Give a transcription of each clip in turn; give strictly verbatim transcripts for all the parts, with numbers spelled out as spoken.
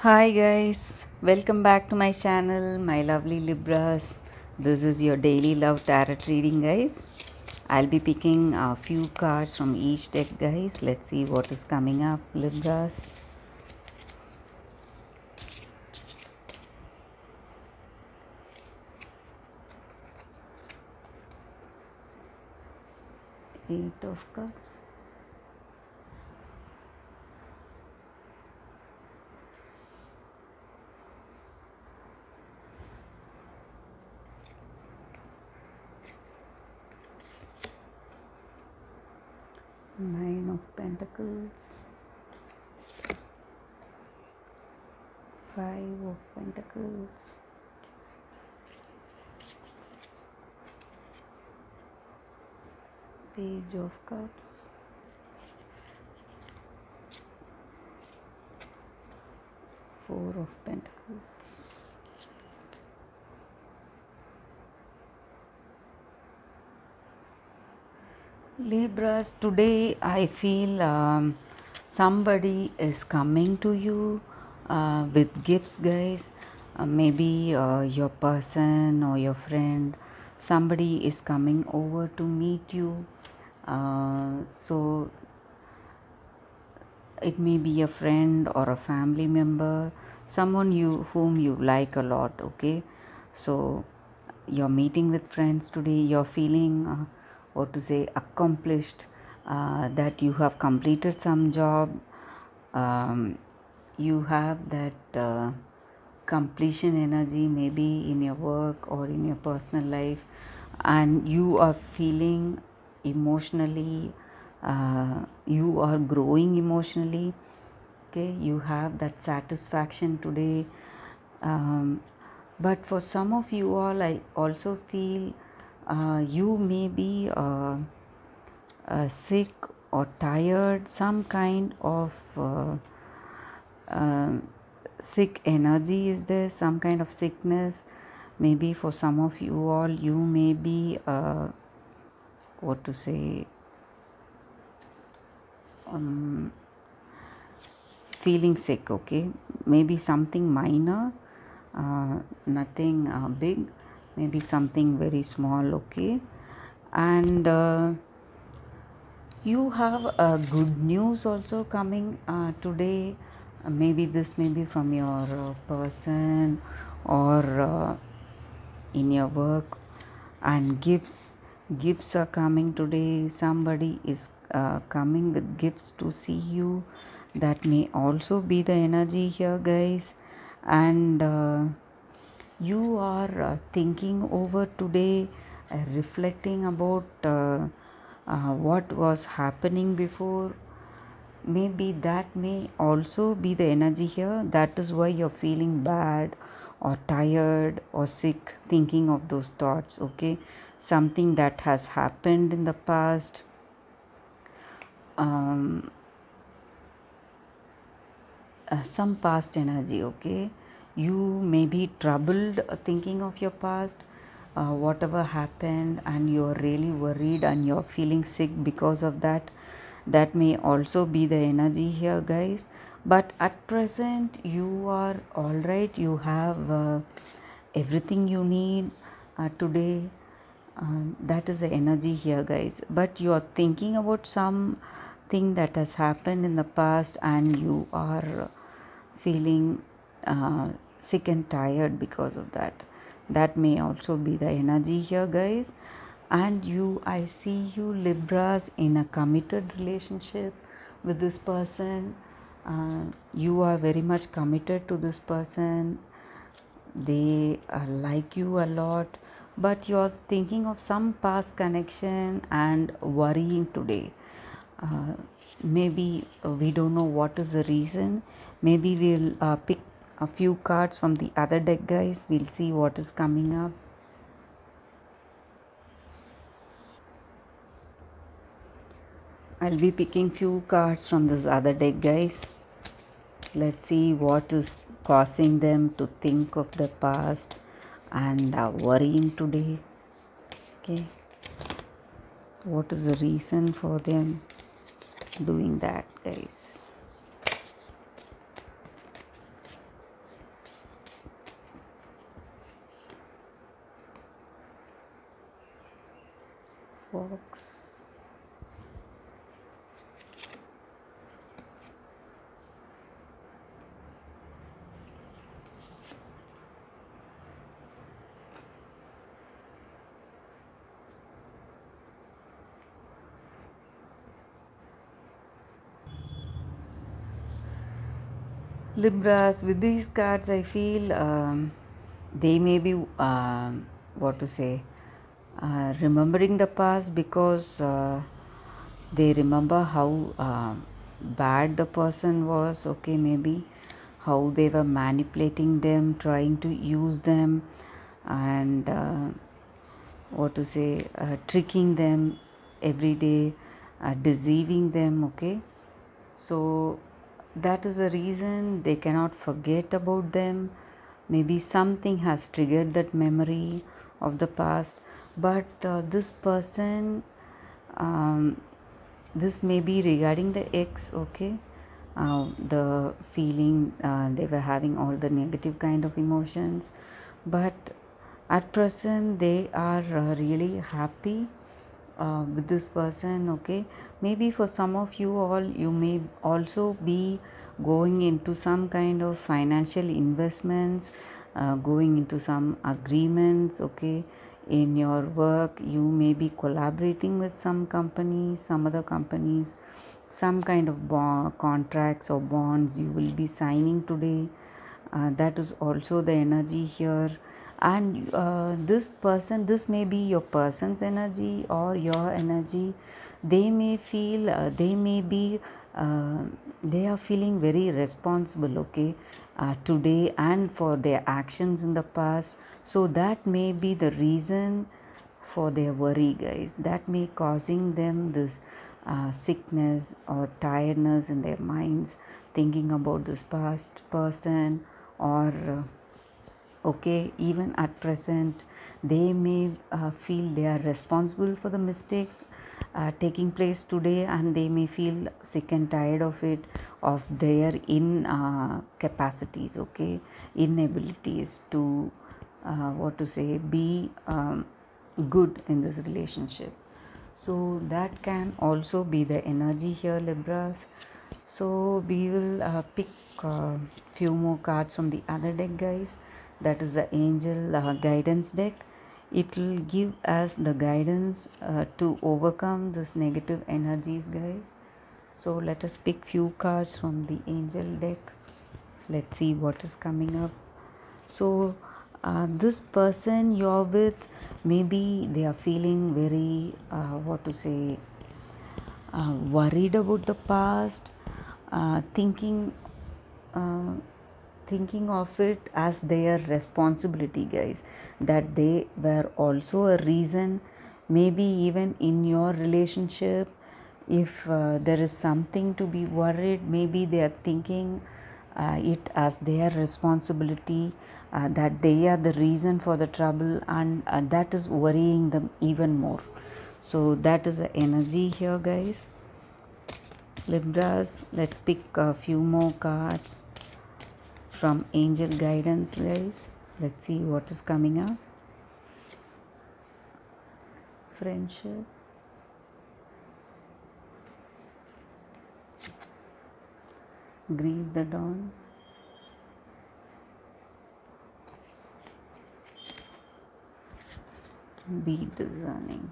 Hi guys, welcome back to my channel, my lovely Libras. This is your daily love tarot reading, guys. I'll be picking a few cards from each deck, guys. Let's see what is coming up, Libras. Eight of Cups. Nine of Pentacles. Five of Pentacles. Page of Cups. Four of Pentacles. Libras, today I feel um, somebody is coming to you uh, with gifts, guys. Uh, maybe uh, your person or your friend, somebody is coming over to meet you. Uh, so it may be a friend or a family member, someone you whom you like a lot. Okay, so you're meeting with friends today, you're feeling uh, what to say accomplished, uh, that you have completed some job, um, you have that uh, completion energy maybe in your work or in your personal life, and you are feeling emotionally, uh, you are growing emotionally. Okay, you have that satisfaction today. um, but for some of you all, I also feel uh, you may be uh, uh, sick or tired, some kind of uh, uh, sick energy is there, some kind of sickness. Maybe for some of you all, you may be uh, what to say um, feeling sick. Okay, maybe something minor, uh, nothing uh, big, maybe something very small. Okay, and uh, you have uh, good news also coming uh, today. Uh, maybe this may be from your uh, person or uh, in your work, and gifts gifts are coming today. Somebody is uh, coming with gifts to see you. That may also be the energy here, guys. And uh, you are uh, thinking over today, uh, reflecting about uh, uh, what was happening before. Maybe that may also be the energy here. That is why you're feeling bad or tired or sick, thinking of those thoughts. Okay, something that has happened in the past. um, uh, some past energy. Okay, you may be troubled uh, thinking of your past, uh, whatever happened, and you're really worried and you're feeling sick because of that. That may also be the energy here, guys. But at present you are all right. You have uh, everything you need uh, today. Uh, that is the energy here, guys. But you are thinking about something that has happened in the past, and you are feeling uh, sick and tired because of that. That may also be the energy here, guys. And you, I see you, Libras, in a committed relationship with this person. Uh, you are very much committed to this person. They uh, like you a lot, but you're thinking of some past connection and worrying today. uh, Maybe uh, we don't know what is the reason. Maybe we'll uh, pick a few cards from the other deck, guys. We'll see what is coming up. I'll be picking few cards from this other deck, guys. Let's see what is causing them to think of the past and uh, worrying today. Okay, what is the reason for them doing that, guys? Fox. Libras, with these cards, I feel um, they may be, um, what to say, uh, remembering the past because uh, they remember how uh, bad the person was, okay, maybe how they were manipulating them, trying to use them, and uh, what to say, uh, tricking them every day, uh, deceiving them, okay. So that is the reason they cannot forget about them. Maybe something has triggered that memory of the past, but uh, this person, um, this may be regarding the ex, okay. Uh, the feeling uh, they were having all the negative kind of emotions, but at present they are uh, really happy uh, with this person, okay. Maybe for some of you all, you may also be going into some kind of financial investments, uh, going into some agreements, okay. In your work, you may be collaborating with some companies, some other companies, some kind of bond, contracts or bonds you will be signing today. Uh, that is also the energy here. And uh, this person, this may be your person's energy or your energy. They may feel, uh, they may be, uh, they are feeling very responsible, okay, uh, today and for their actions in the past. So that may be the reason for their worry, guys. That may causing them this uh, sickness or tiredness in their minds, thinking about this past person, or uh, okay, even at present they may uh, feel they are responsible for the mistakes uh, taking place today, and they may feel sick and tired of it, of their in uh, capacities, okay, inabilities to uh, what to say, be um, good in this relationship. So that can also be the energy here, Libras. So we will uh, pick uh, few more cards from the other deck, guys. That is the angel uh, guidance deck. It will give us the guidance uh, to overcome this negative energies, guys. So let us pick few cards from the angel deck. Let's see what is coming up. So uh, this person you're with, maybe they are feeling very uh, what to say, uh, worried about the past, uh, thinking uh, thinking of it as their responsibility, guys, that they were also a reason. Maybe even in your relationship, if uh, there is something to be worried, maybe they are thinking uh, it as their responsibility, uh, that they are the reason for the trouble, and uh, that is worrying them even more. So that is the energy here, guys. Libras, let's pick a few more cards from angel guidance, guys. Let's see what is coming up. Friendship, grieve the dawn, be discerning.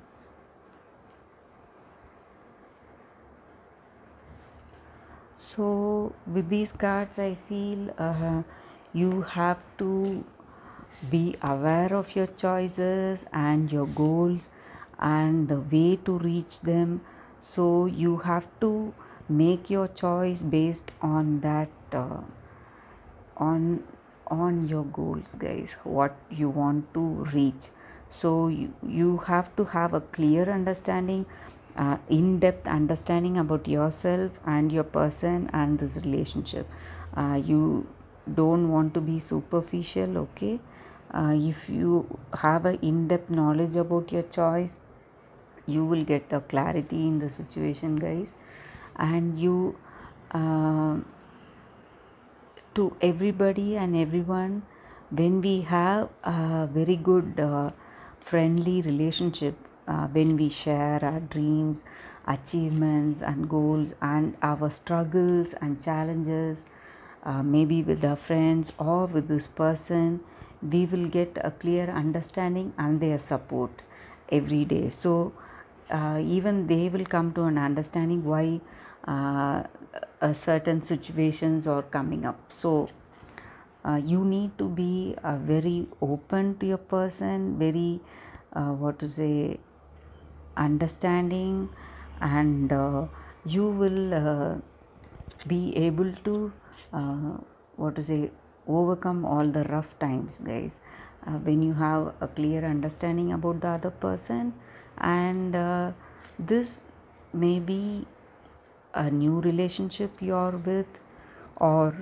So with these cards, I feel uh, you have to be aware of your choices and your goals and the way to reach them. So you have to make your choice based on that, uh, on on your goals, guys, what you want to reach. So you, you have to have a clear understanding, uh, in-depth understanding about yourself and your person and this relationship. Uh, you don't want to be superficial, okay. Uh, if you have a in-depth knowledge about your choice, you will get the clarity in the situation, guys. And you uh, to everybody and everyone, when we have a very good uh, friendly relationship, uh, when we share our dreams, achievements, and goals, and our struggles and challenges, uh, maybe with our friends or with this person, we will get a clear understanding and their support every day. So uh, even they will come to an understanding why uh, a certain situations are coming up. So uh, you need to be uh, very open to your person, very uh, what to say, understanding, and uh, you will uh, be able to uh, what to say, overcome all the rough times, guys, uh, when you have a clear understanding about the other person. And uh, this may be a new relationship you're with, or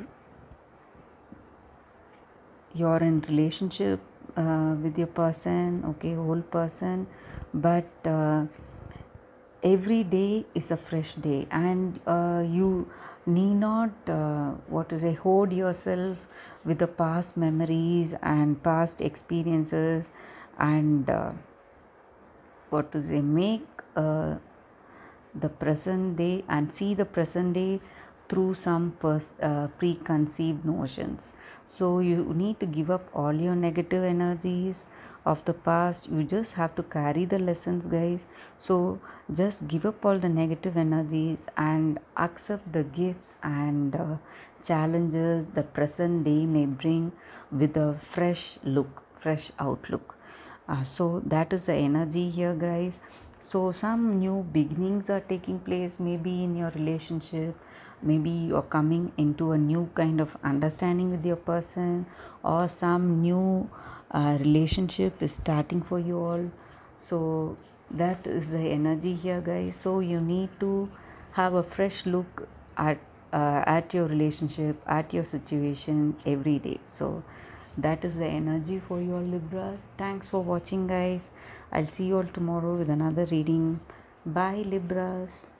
you're in relationship uh, with your person, okay, whole person, but uh, every day is a fresh day, and uh, you need not uh, what to say, hold yourself with the past memories and past experiences, and uh, what to say, make uh, the present day and see the present day through some pers- uh, preconceived notions. So you need to give up all your negative energies of the past. You just have to carry the lessons, guys. So just give up all the negative energies and accept the gifts and uh, challenges the present day may bring with a fresh look, fresh outlook. Uh, so that is the energy here, guys. So some new beginnings are taking place, maybe in your relationship, maybe you're coming into a new kind of understanding with your person, or some new uh, relationship is starting for you all. So that is the energy here, guys. So you need to have a fresh look at uh, at your relationship, at your situation every day. So that is the energy for you all, Libras. Thanks for watching, guys. I'll see you all tomorrow with another reading. Bye, Libras.